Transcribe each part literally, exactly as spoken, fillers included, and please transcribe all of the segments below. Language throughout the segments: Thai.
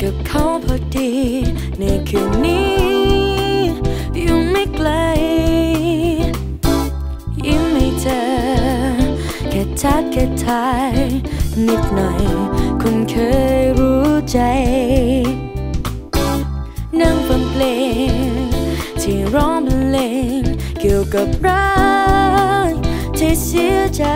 กับเขาพอดีในคืนนี้ยังไม่ไกลยิ้มให้เธอแค่ทักแค่ทายนิดหน่อยคุณเคยรู้ใจนั่งฟังเพลงที่ร้องบรรเลงเกี่ยวกับรักที่เสียใจ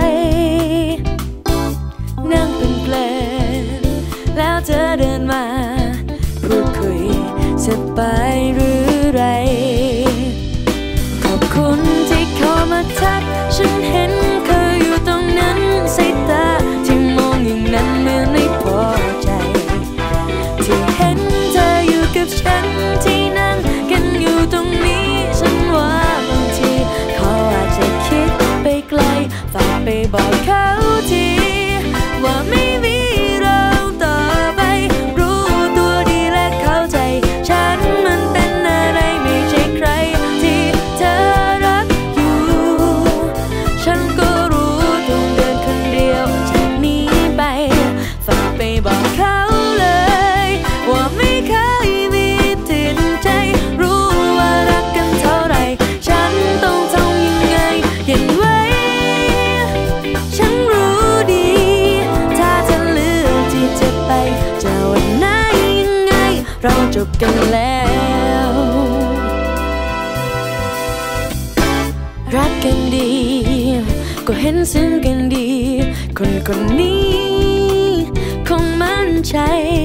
นั่งเป็นเพลงแล้วเธอเดินมาพูดคุยสบายหรือไรขอบคุณที่เข้ามาทักฉันเห็นเธออยู่ตรงนั้นสายตาที่มองอย่างนั้นเหมือนไม่พอใจที่เห็นเธออยู่กับฉันที่นั่งกันอยู่ตรงนี้ฉันว่าบางทีเขาอาจจะคิดไปไกลฝากไปบอกเขาทีว่าไม่มีเราต่อไปรู้ตัวดีและเข้าใจฉันมันเป็นอะไรไม่ใช่ใครที่เธอรักอยู่ฉันก็รู้ต้องเดินคนเดียวจากนี้ไปฝากไปบอกเขาเลยว่าไม่เคยมีติดใจรู้ว่ารักกันเท่าไรฉันต้องทำยังไงเห็นไว้ฉันรู้ดีถ้าเธอเลือกที่จะไปจะวันไหนยังไงเราจบกันแล้วรักกันดีก็เห็นซึ้งกันดีคนคนนี้คงมั่นใจ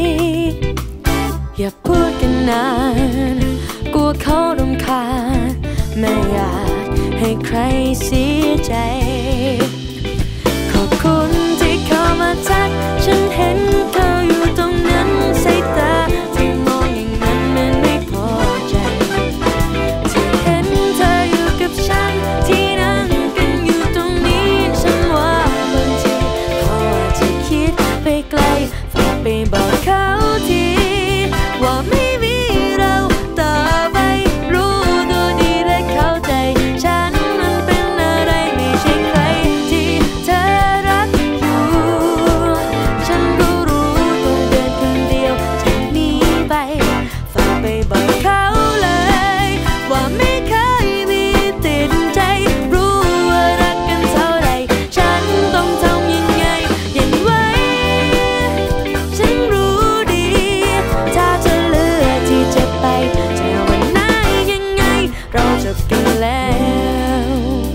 อย่าพูดกันนานกลัวเขารำคาญไม่อยากให้ใครเสียใจขอบคุณที่เข้ามาทักฉันเห็นเธออยู่ตรงนั้นสายตาที่มองอย่างนั้นมันไม่พอใจที่เห็นเธออยู่กับฉันที่นั่งกันอยู่ตรงนี้ฉันว่าบางทีเขาอาจจะคิดไปไกลฝากไปบอกเขาทีว่าไม่มีเราต่อไปรู้ตัวดีและเข้าใจฉันมันเป็นอะไรไม่ใช่ใครที่เธอรักอยู่ฉันก็รู้ต้องเดินคนเดียวจากนี้ไปฝากไปบอกเขาเลยว่าไม่เคยมีติดใจรู้ว่ารักกันเท่าไรฉันต้องทำยังไงเห็นไว้ฉันรู้ดีถ้าเธอเลือกที่จะไปจะวันไหนยังไงเราจบกันแล้ว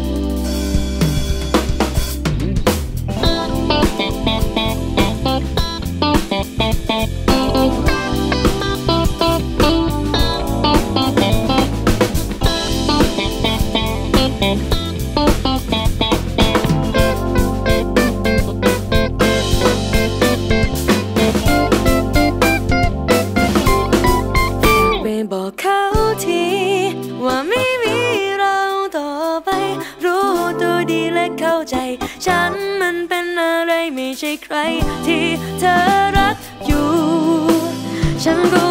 ไปบอกเขาทีว่าไม่มีเราต่อไปรู้ตัวดีและเข้าใจฉันมันเป็นอะไรไม่ใช่ใครที่เธอรักอยู่ฉันก็